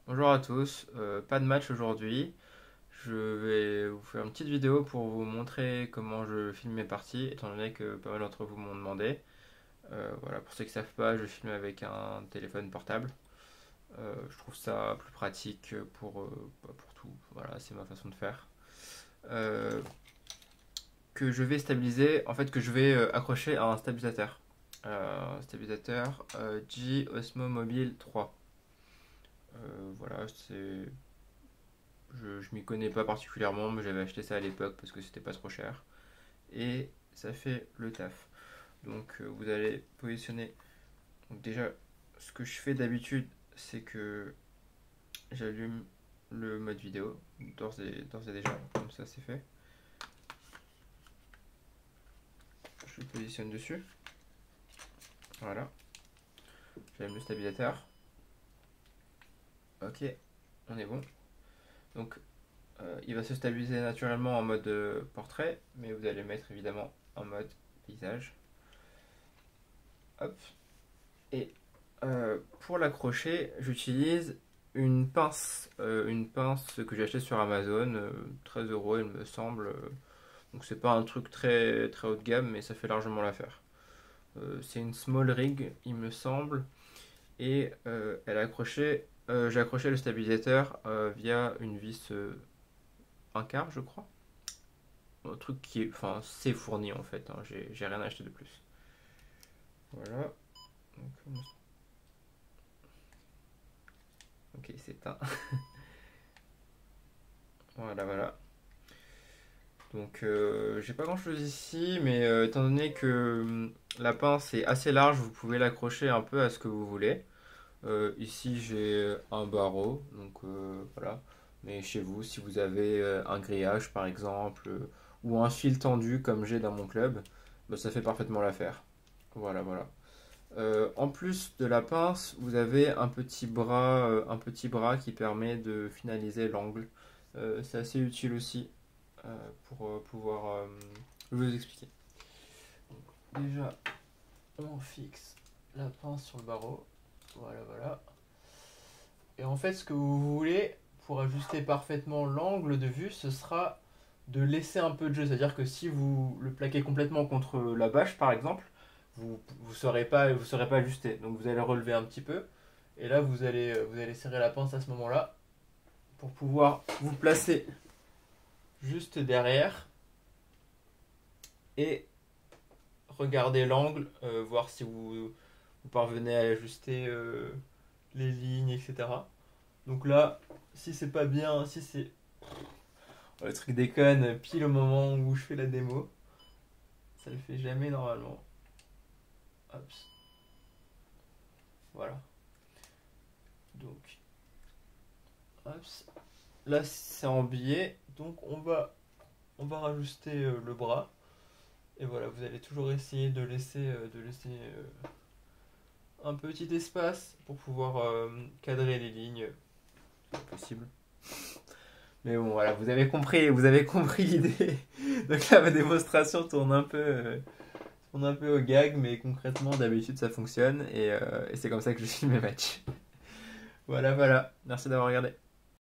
Bonjour à tous, pas de match aujourd'hui. Je vais vous faire une petite vidéo pour vous montrer comment je filme mes parties, étant donné que pas mal d'entre vous m'ont demandé. Voilà, pour ceux qui ne savent pas, je filme avec un téléphone portable. Je trouve ça plus pratique pour tout. Voilà, c'est ma façon de faire. Euh, que je vais stabiliser, en fait, que je vais accrocher à un stabilisateur. Stabilisateur G Osmo Mobile 3. Voilà, je m'y connais pas particulièrement, mais j'avais acheté ça à l'époque parce que c'était pas trop cher. Et ça fait le taf. Donc vous allez positionner. Donc déjà, ce que je fais d'habitude, c'est que j'allume le mode vidéo, d'ores et déjà, comme ça c'est fait. Je le positionne dessus. Voilà. J'allume le stabilisateur. Ok, on est bon. Donc il va se stabiliser naturellement en mode portrait, mais vous allez le mettre évidemment en mode paysage. Hop. Et pour l'accrocher, j'utilise une pince que j'ai achetée sur Amazon, 13 euros il me semble. Donc c'est pas un truc très, très haut de gamme, mais ça fait largement l'affaire. C'est une small rig, il me semble, et j'ai accroché le stabilisateur via une vis 1 quart, je crois. Un truc qui est, enfin, c'est fourni en fait, hein, j'ai rien acheté de plus. Voilà. Donc, ok, c'est éteint. Voilà, voilà. Donc j'ai pas grand chose ici, mais étant donné que la pince est assez large, vous pouvez l'accrocher un peu à ce que vous voulez. Ici j'ai un barreau, donc voilà. Mais chez vous, si vous avez un grillage par exemple, ou un fil tendu comme j'ai dans mon club, bah, ça fait parfaitement l'affaire. Voilà, voilà. En plus de la pince, vous avez un petit bras qui permet de finaliser l'angle. C'est assez utile aussi pour pouvoir vous expliquer. Déjà, on fixe la pince sur le barreau. Voilà, voilà. Et en fait, ce que vous voulez pour ajuster parfaitement l'angle de vue, ce sera de laisser un peu de jeu. C'est-à-dire que si vous le plaquez complètement contre la bâche, par exemple, vous serez pas ajusté. Donc vous allez relever un petit peu. Et là, vous allez serrer la pince à ce moment-là pour pouvoir vous placer juste derrière et regarder l'angle, voir si vous parvenez à ajuster les lignes, etc. Donc là, si c'est pas bien, si c'est le truc déconne pile au moment où je fais la démo, ça le fait jamais normalement. Hop, voilà. Donc, hop, là c'est en biais, donc on va rajouter le bras. Et voilà, vous allez toujours essayer de laisser un petit espace pour pouvoir cadrer les lignes possible. Mais bon, voilà, vous avez compris l'idée. Donc là, ma démonstration tourne un peu au gag, mais concrètement, d'habitude, ça fonctionne et c'est comme ça que je filme mes matchs. Voilà, voilà. Merci d'avoir regardé.